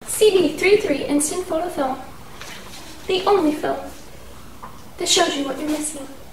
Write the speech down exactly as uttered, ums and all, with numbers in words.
C B thirty-three Instant Photo Film. The only film that shows you what you're missing.